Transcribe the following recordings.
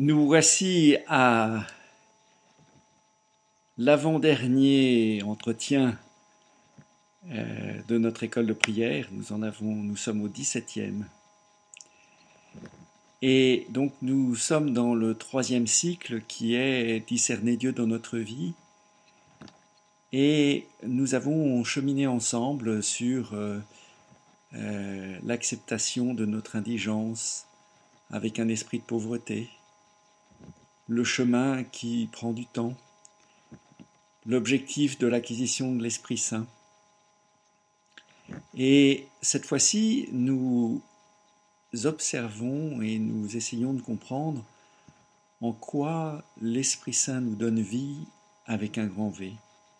Nous voici à l'avant-dernier entretien de notre école de prière. Nous sommes au 17e. Et donc nous sommes dans le 3e cycle qui est discerner Dieu dans notre vie. Et nous avons cheminé ensemble sur l'acceptation de notre indigence avec un esprit de pauvreté, le chemin qui prend du temps, l'objectif de l'acquisition de l'Esprit Saint. Et cette fois-ci, nous observons et nous essayons de comprendre en quoi l'Esprit Saint nous donne vie avec un grand V.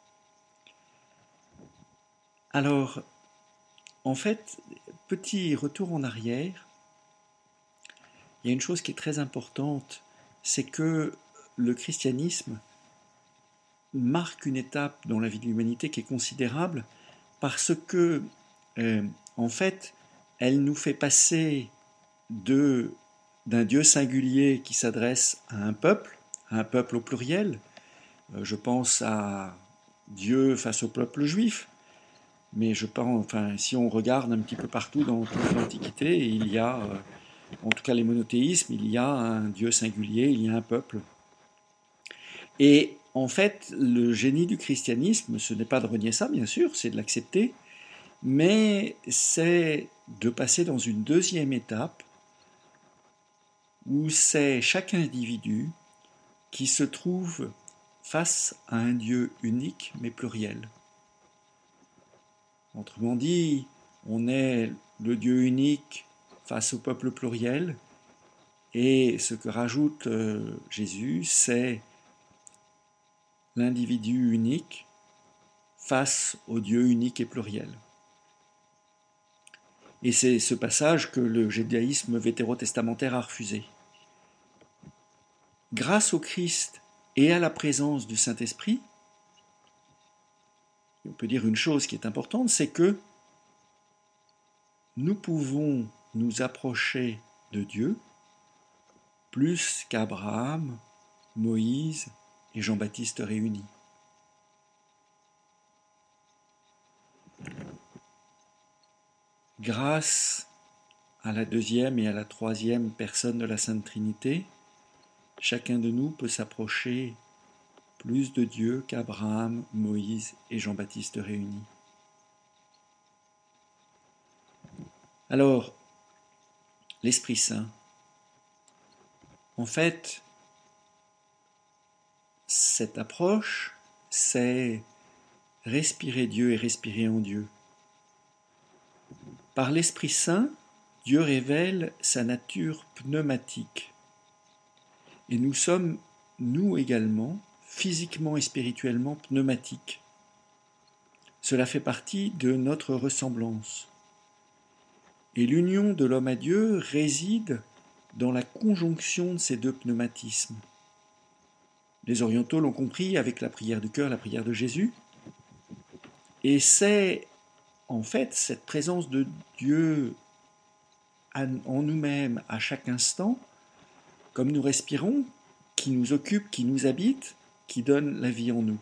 Alors, en fait, petit retour en arrière, il y a une chose qui est très importante, c'est que le christianisme marque une étape dans la vie de l'humanité qui est considérable parce que, en fait, elle nous fait passer d'un Dieu singulier qui s'adresse à un peuple au pluriel. Je pense à Dieu face au peuple juif, mais je pense, si on regarde un petit peu partout dans toute l'Antiquité, il y a, en tout cas les monothéismes, il y a un Dieu singulier, il y a un peuple. Et en fait, le génie du christianisme, ce n'est pas de renier ça, bien sûr, c'est de l'accepter, mais c'est de passer dans une deuxième étape où c'est chaque individu qui se trouve face à un Dieu unique mais pluriel. Autrement dit, on est le Dieu unique face au peuple pluriel, et ce que rajoute Jésus, c'est l'individu unique face au Dieu unique et pluriel. Et c'est ce passage que le judaïsme vétérotestamentaire a refusé. Grâce au Christ et à la présence du Saint-Esprit, on peut dire une chose qui est importante, c'est que nous pouvons nous approcher de Dieu plus qu'Abraham, Moïse et Jean-Baptiste réunis. Grâce à la deuxième et à la troisième personne de la Sainte Trinité, chacun de nous peut s'approcher plus de Dieu qu'Abraham, Moïse et Jean-Baptiste réunis. Alors, l'Esprit Saint, en fait, cette approche, c'est respirer Dieu et respirer en Dieu. Par l'Esprit Saint, Dieu révèle sa nature pneumatique. Et nous sommes, nous également, physiquement et spirituellement pneumatiques. Cela fait partie de notre ressemblance. Et l'union de l'homme à Dieu réside dans la conjonction de ces deux pneumatismes. Les orientaux l'ont compris avec la prière du cœur, la prière de Jésus. Et c'est en fait cette présence de Dieu en nous-mêmes à chaque instant, comme nous respirons, qui nous occupe, qui nous habite, qui donne la vie en nous.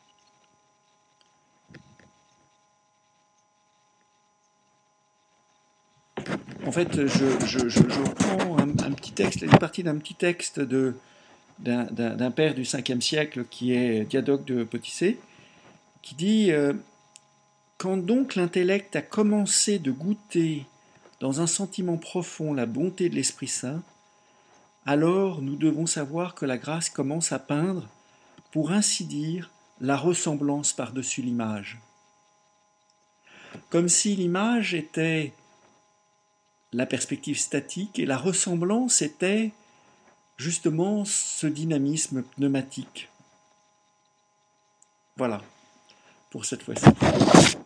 En fait, je reprends un petit texte, une partie d'un petit texte d'un père du 5e siècle qui est Diadoque de Poticé, qui dit quand donc l'intellect a commencé de goûter dans un sentiment profond la bonté de l'Esprit Saint, alors nous devons savoir que la grâce commence à peindre, pour ainsi dire, la ressemblance par-dessus l'image. Comme si l'image était la perspective statique et la ressemblance était justement ce dynamisme pneumatique. Voilà, pour cette fois-ci.